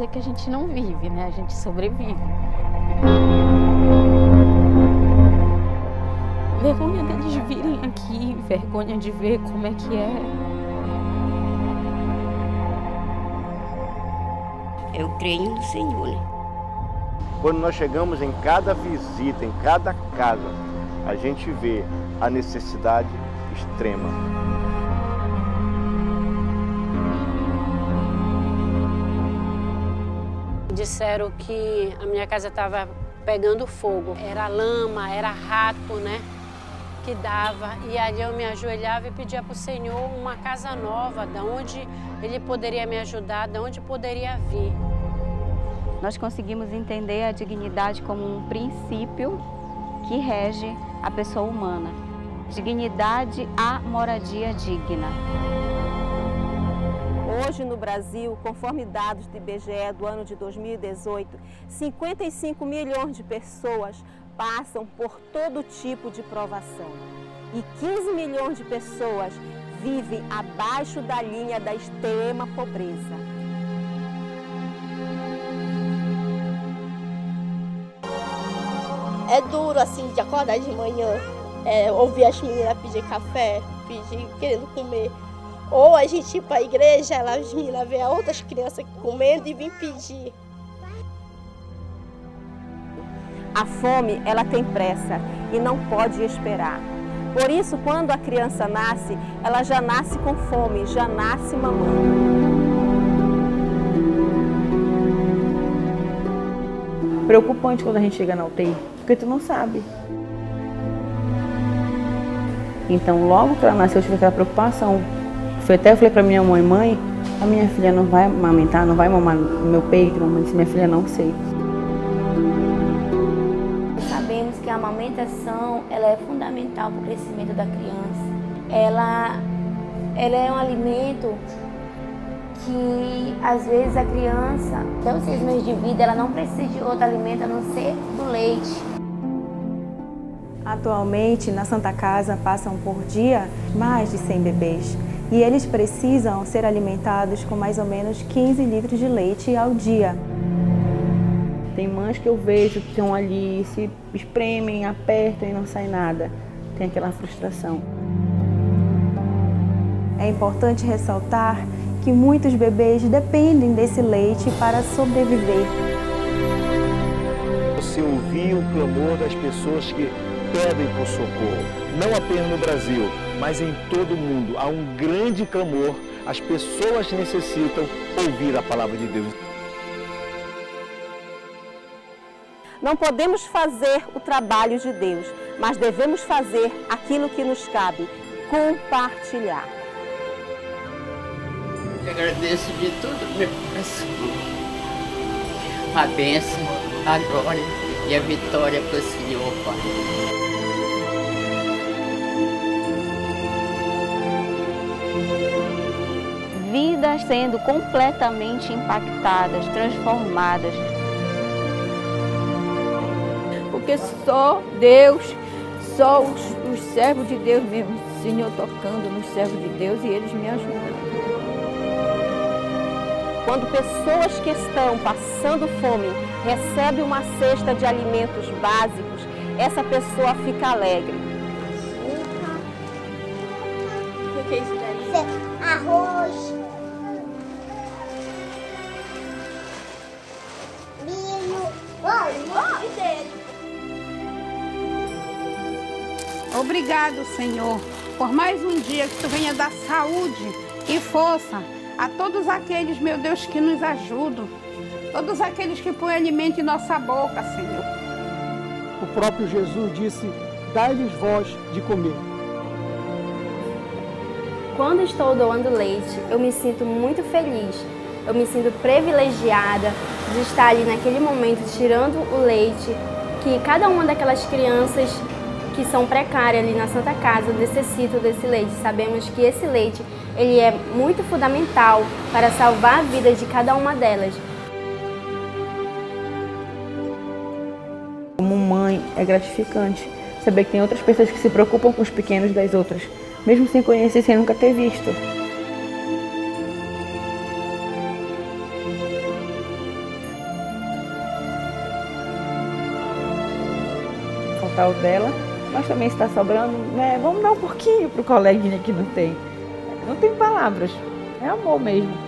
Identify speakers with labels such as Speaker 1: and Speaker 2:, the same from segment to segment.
Speaker 1: dizer que a gente não vive, né? A gente sobrevive. Vergonha deles virem aqui, vergonha de ver como é que é.
Speaker 2: Eu creio no Senhor, né?
Speaker 3: Quando nós chegamos em cada visita, em cada casa, a gente vê a necessidade extrema.
Speaker 4: Disseram que a minha casa estava pegando fogo. Era lama, era rato, né? Que dava. E ali eu me ajoelhava e pedia para o Senhor uma casa nova, da onde Ele poderia me ajudar, da onde poderia vir.
Speaker 5: Nós conseguimos entender a dignidade como um princípio que rege a pessoa humana. Dignidade à moradia digna.
Speaker 6: Hoje no Brasil, conforme dados do IBGE do ano de 2018, 55 milhões de pessoas passam por todo tipo de provação. E 15 milhões de pessoas vivem abaixo da linha da extrema pobreza.
Speaker 7: É duro, assim, de acordar de manhã, ouvir as meninas pedir café, querendo comer. Ou a gente ir para a igreja, as meninas ver outras crianças comendo e vir pedir.
Speaker 6: A fome, ela tem pressa e não pode esperar. Por isso, quando a criança nasce, ela já nasce com fome, já nasce mamando.
Speaker 8: Preocupante quando a gente chega na UTI, porque tu não sabe. Então, logo que ela nasceu, eu tive aquela preocupação. Até eu falei pra minha mãe, a minha filha não vai amamentar, não vai mamar no meu peito. Mamãe disse, minha filha, não sei.
Speaker 9: Sabemos que a amamentação, ela é fundamental para o crescimento da criança. Ela é um alimento que, às vezes, a criança, até os 6 meses de vida, ela não precisa de outro alimento a não ser do leite.
Speaker 10: Atualmente, na Santa Casa, passam por dia mais de 100 bebês. E eles precisam ser alimentados com mais ou menos 15 litros de leite ao dia.
Speaker 8: Tem mães que eu vejo que estão ali, se espremem, apertam e não sai nada. Tem aquela frustração.
Speaker 10: É importante ressaltar que muitos bebês dependem desse leite para sobreviver.
Speaker 3: Você ouviu o clamor das pessoas que pedem por socorro, não apenas no Brasil, mas em todo o mundo. Há um grande clamor, as pessoas necessitam ouvir a palavra de Deus.
Speaker 6: Não podemos fazer o trabalho de Deus, mas devemos fazer aquilo que nos cabe, compartilhar.
Speaker 2: Eu agradeço de todo meu coração a bênção, a glória e a vitória para o Senhor, Pai.
Speaker 5: Vidas sendo completamente impactadas, transformadas.
Speaker 11: Porque só Deus, só os servos de Deus mesmo, o Senhor tocando nos servos de Deus e eles me ajudam.
Speaker 6: Quando pessoas que estão passando fome recebem uma cesta de alimentos básicos, essa pessoa fica alegre.
Speaker 7: O que é isso daí?
Speaker 12: Arroz, milho,
Speaker 13: Obrigado, Senhor, por mais um dia que Tu venha dar saúde e força a todos aqueles, meu Deus, que nos ajudam, todos aqueles que põem alimento em nossa boca, Senhor.
Speaker 14: O próprio Jesus disse, dai-lhes voz de comer.
Speaker 9: Quando estou doando leite, eu me sinto muito feliz, eu me sinto privilegiada de estar ali naquele momento tirando o leite, que cada uma daquelas crianças que são precárias ali na Santa Casa necessitam desse leite. Sabemos que esse leite ele é muito fundamental para salvar a vida de cada uma delas.
Speaker 8: Como mãe, é gratificante saber que tem outras pessoas que se preocupam com os pequenos das outras, mesmo sem conhecer, sem nunca ter visto. está o dela, mas também está sobrando, né? Vamos dar um pouquinho para o coleguinha que não tem. Não tem palavras, é amor mesmo.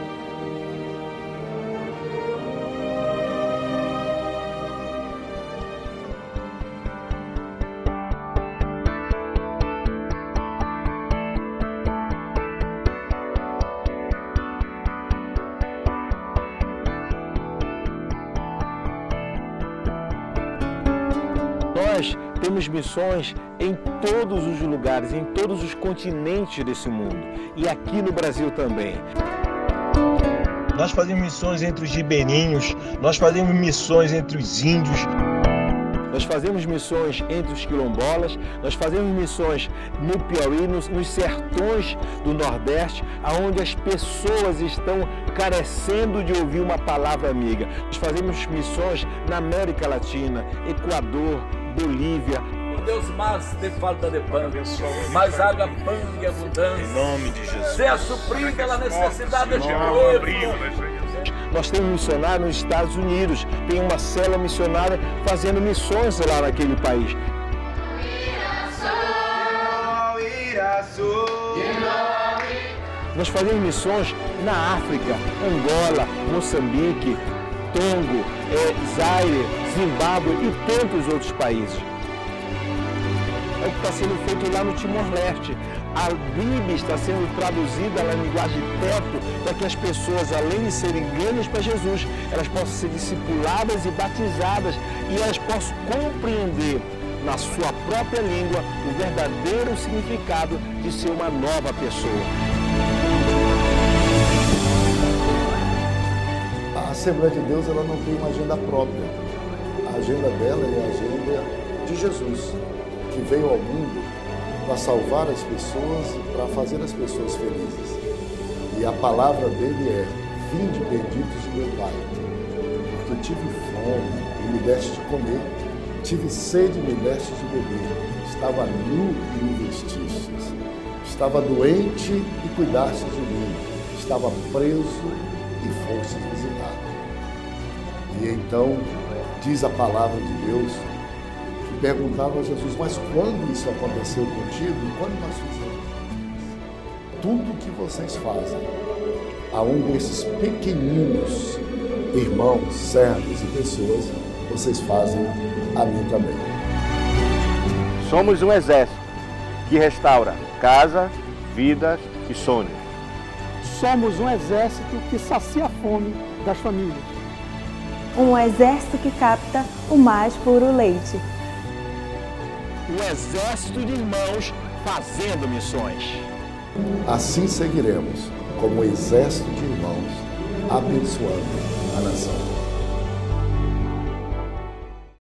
Speaker 3: Nós temos missões em todos os lugares, em todos os continentes desse mundo e aqui no Brasil também.
Speaker 15: Nós fazemos missões entre os ribeirinhos, nós fazemos missões entre os índios.
Speaker 3: Nós fazemos missões entre os quilombolas, nós fazemos missões no Piauí, nos sertões do Nordeste, onde as pessoas estão carecendo de ouvir uma palavra amiga. Nós fazemos missões na América Latina, Equador, Bolívia.
Speaker 16: Deus mais te falta de pão, mais água, pão e abundância.
Speaker 15: Em nome de Jesus.
Speaker 16: Seja suprida pela necessidade de povo.
Speaker 3: Nós temos missionários nos Estados Unidos, tem uma célula missionária fazendo missões lá naquele país. Nós fazemos missões na África, Angola, Moçambique, Togo, Zaire, Zimbábue e tantos outros países. É o que está sendo feito lá no Timor-Leste. A Bíblia está sendo traduzida na linguagem teto para que as pessoas, além de serem ganhas para Jesus, elas possam ser discipuladas e batizadas e elas possam compreender na sua própria língua o verdadeiro significado de ser uma nova pessoa.
Speaker 17: A Assembleia de Deus ela não tem uma agenda própria. A agenda dela é a agenda de Jesus, que veio ao mundo para salvar as pessoas, para fazer as pessoas felizes. E a palavra dele é: vinde benditos de meu Pai, porque eu tive fome e me deste de comer, tive sede e me deste de beber, estava nu e me vestistes, estava doente e cuidastes de mim, estava preso e fostes visitado. E então diz a palavra de Deus, perguntava a Jesus: mas quando isso aconteceu contigo? Quando nós fizemos? Tudo que vocês fazem a um desses pequeninos irmãos, servos e pessoas, vocês fazem a mim também.
Speaker 3: Somos um exército que restaura casa, vidas e sonhos.
Speaker 14: Somos um exército que sacia a fome das famílias.
Speaker 10: Um exército que capta o mais puro leite.
Speaker 3: Um exército de irmãos fazendo missões.
Speaker 17: Assim seguiremos, como um exército de irmãos, abençoando a nação.